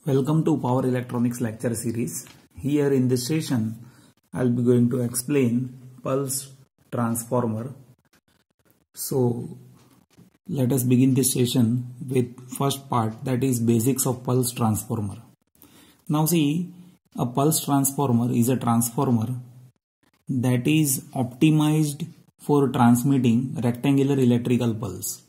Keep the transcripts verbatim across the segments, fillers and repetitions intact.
Welcome to Power Electronics lecture series. Here in this session, I'll be going to explain pulse transformer. So let us begin this session with first part, that is basics of pulse transformer. Now see, a pulse transformer is a transformer that is optimized for transmitting rectangular electrical pulse.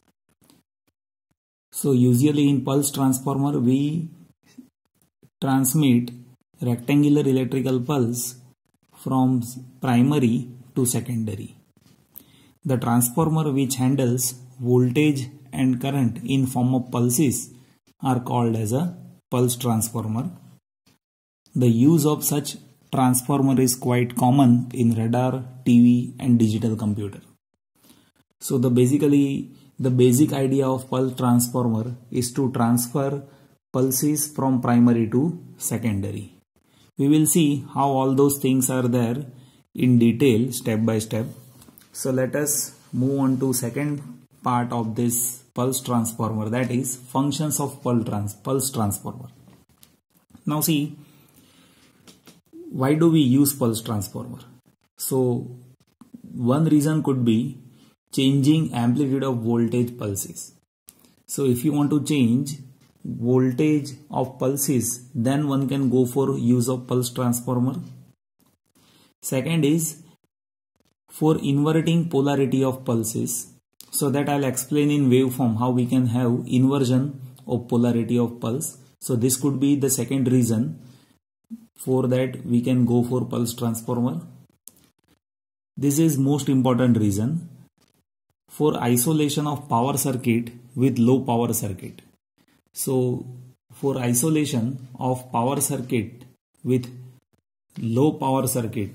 So usually in pulse transformer we transmit rectangular electrical pulse from primary to secondary. The transformer which handles voltage and current in form of pulses are called as a pulse transformer. The use of such transformer is quite common in radar, T V and digital computer. So the basically the basic idea of pulse transformer is to transfer pulses from primary to secondary. We will see how all those things are there in detail step by step. So let us move on to second part of this pulse transformer, that is functions of pulse, trans pulse transformer. Now see, why do we use pulse transformer? So one reason could be changing amplitude of voltage pulses. So if you want to change voltage of pulses, then one can go for use of pulse transformer. Second is for inverting polarity of pulses. So that I'll explain in waveform how we can have inversion of polarity of pulse. So this could be the second reason for that we can go for pulse transformer. This is most important reason for isolation of power circuit with low power circuit. So for isolation of power circuit with low power circuit,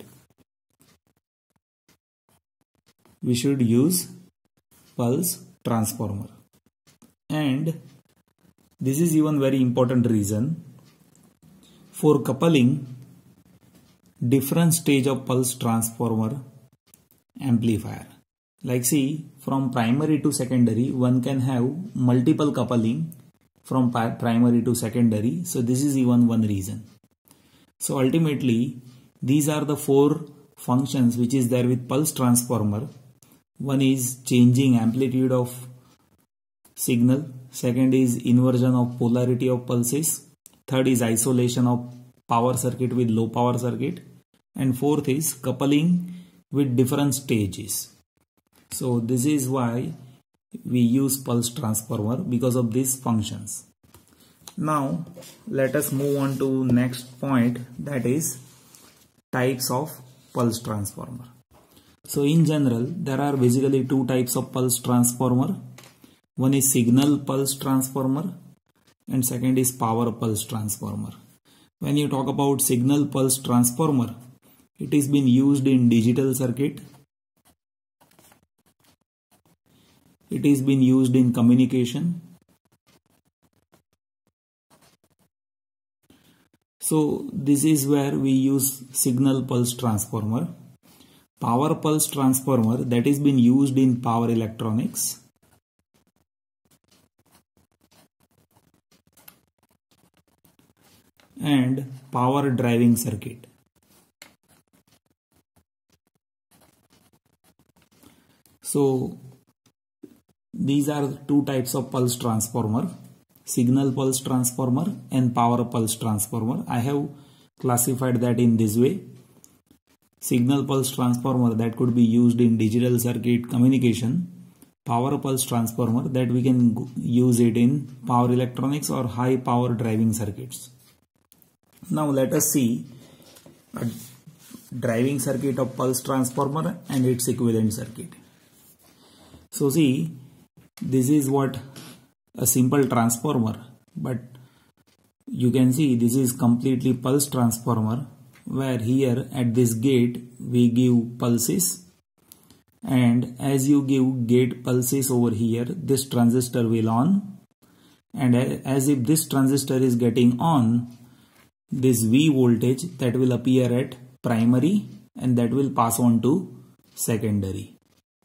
we should use pulse transformer. And this is even very important reason for coupling different stage of pulse transformer amplifier. Like see, from primary to secondary one can have multiple coupling from primary to secondary. So this is even one reason. So ultimately these are the four functions which is there with pulse transformer. One is changing amplitude of signal, second is inversion of polarity of pulses, third is isolation of power circuit with low power circuit, and fourth is coupling with different stages. So this is why we use pulse transformer, because of these functions. Now let us move on to next point, that is types of pulse transformer. So in general there are basically two types of pulse transformer. One is signal pulse transformer and second is power pulse transformer. When you talk about signal pulse transformer, it is been used in digital circuit. It is been used in communication. So this is where we use signal pulse transformer. Power pulse transformer, that is been used in power electronics. And power driving circuit. So these are two types of pulse transformer, signal pulse transformer and power pulse transformer. I have classified that in this way. Signal pulse transformer that could be used in digital circuit communication, power pulse transformer that we can use it in power electronics or high power driving circuits. Now let us see a driving circuit of pulse transformer and its equivalent circuit. So see, this is what a simple transformer, but you can see this is completely pulse transformer, where here at this gate we give pulses, and as you give gate pulses over here, this transistor will on, and as if this transistor is getting on, this V voltage that will appear at primary and that will pass on to secondary.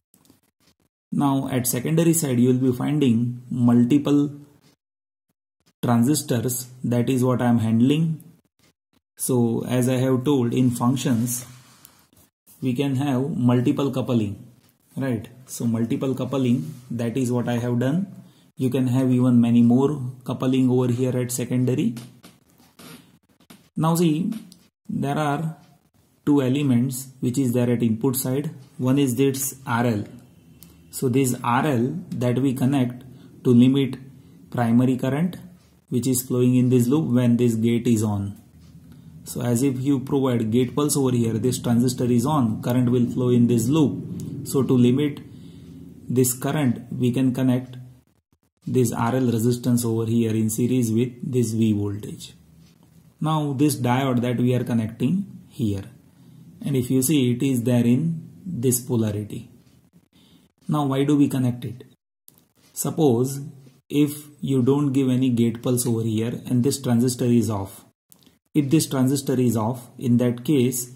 Now at secondary side you will be finding multiple transistors, that is what I am handling. So as I have told, in functions we can have multiple coupling, right? So multiple coupling, that is what I have done. You can have even many more coupling over here at secondary. Now see, there are two elements which is there at input side. One is this R L. So this R L that we connect to limit primary current which is flowing in this loop when this gate is on. So as if you provide gate pulse over here, this transistor is on, current will flow in this loop. So to limit this current, we can connect this R L resistance over here in series with this V voltage. Now this diode that we are connecting here, and if you see, it is there in this polarity. Now why do we connect it? Suppose if you don't give any gate pulse over here and this transistor is off. If this transistor is off, in that case,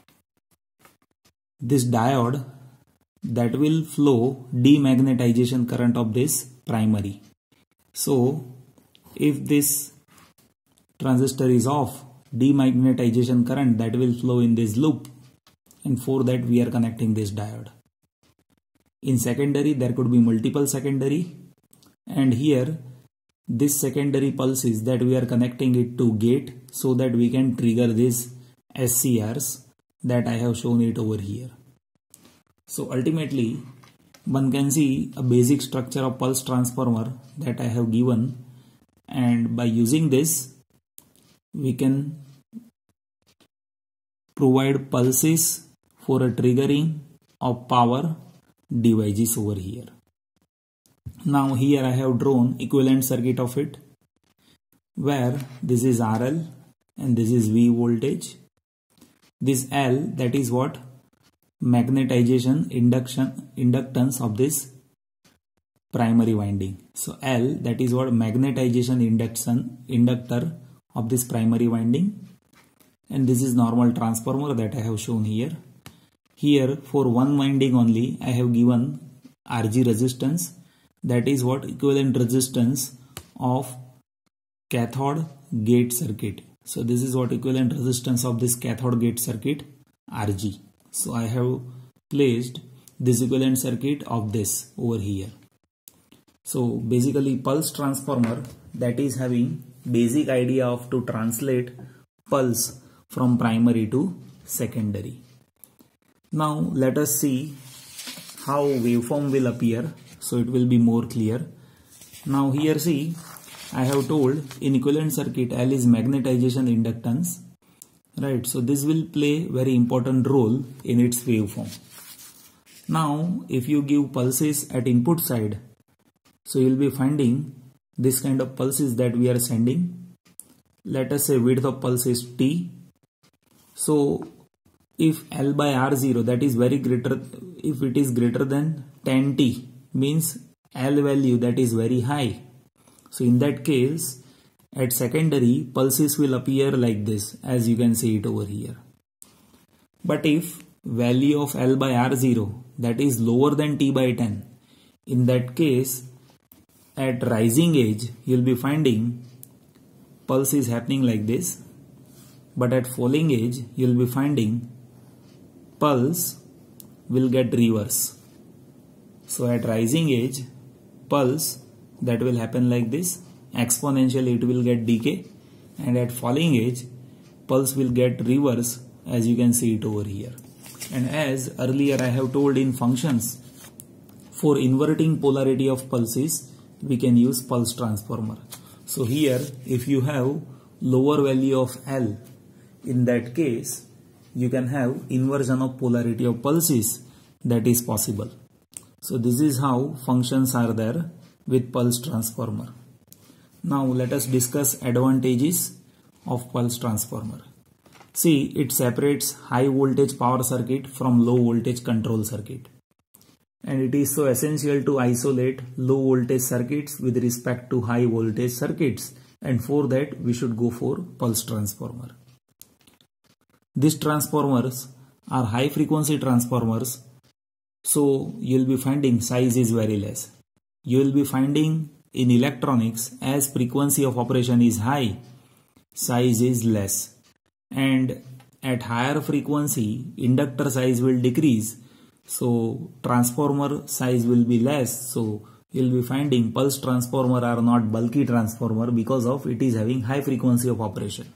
this diode that will flow demagnetization current of this primary. So if this transistor is off, demagnetization current that will flow in this loop, and for that we are connecting this diode. In secondary there could be multiple secondary, and here this secondary pulses that we are connecting it to gate so that we can trigger these S C Rs that I have shown it over here. So ultimately one can see a basic structure of pulse transformer that I have given, and by using this we can provide pulses for a triggering of power devices over here. Now here I have drawn equivalent circuit of it, where this is R L and this is V voltage. This L, that is what? Magnetization induction inductance of this primary winding. So L, that is what? Magnetization induction inductor of this primary winding, and this is normal transformer that I have shown here. Here for one winding only I have given R G resistance, that is what? Equivalent resistance of cathode gate circuit. So this is what? Equivalent resistance of this cathode gate circuit, R G. So I have placed this equivalent circuit of this over here. So basically pulse transformer that is having basic idea of to translate pulse from primary to secondary. Now let us see how waveform will appear, so it will be more clear. Now here see, I have told in equivalent circuit L is magnetization inductance, right? So this will play very important role in its waveform. Now if you give pulses at input side, so you will be finding this kind of pulses that we are sending. Let us say width of pulse is T. So if L by R zero, that is very greater, if it is greater than ten T, means L value that is very high. So in that case, at secondary pulses will appear like this, as you can see it over here. But if value of L by R zero that is lower than T by ten, in that case at rising edge you will be finding pulse is happening like this, but at falling edge you will be finding pulse will get reverse. So at rising edge pulse that will happen like this, exponentially it will get decay, and at falling edge pulse will get reverse, as you can see it over here. And as earlier I have told in functions, for inverting polarity of pulses we can use pulse transformer. So here if you have lower value of L, in that case you can have inversion of polarity of pulses, that is possible. So this is how functions are there with pulse transformer. Now let us discuss advantages of pulse transformer. See, it separates high voltage power circuit from low voltage control circuit. And it is so essential to isolate low voltage circuits with respect to high voltage circuits, and for that we should go for pulse transformer. These transformers are high frequency transformers, so you will be finding size is very less. You will be finding in electronics, as frequency of operation is high, size is less, and at higher frequency inductor size will decrease, so transformer size will be less. So you will be finding pulse transformer are not bulky transformer because of it is having high frequency of operation.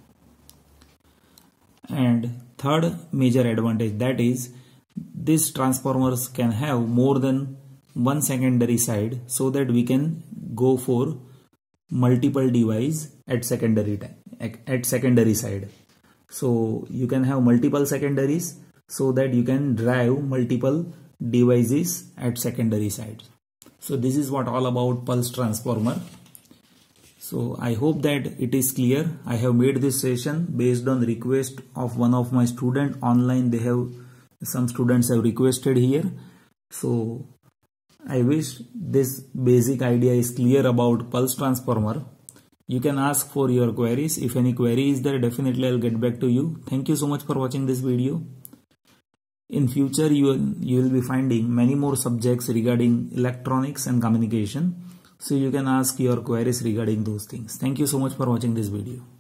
And third major advantage, that is these transformers can have more than one secondary side, so that we can go for multiple device at secondary time, at secondary side. So you can have multiple secondaries so that you can drive multiple devices at secondary side. So this is what all about pulse transformer. So I hope that it is clear. I have made this session based on the request of one of my student online. They have some students have requested here. So I wish this basic idea is clear about pulse transformer. You can ask for your queries. If any query is there, definitely I'll get back to you. Thank you so much for watching this video. In future, you will, you will be finding many more subjects regarding electronics and communication. So you can ask your queries regarding those things. Thank you so much for watching this video.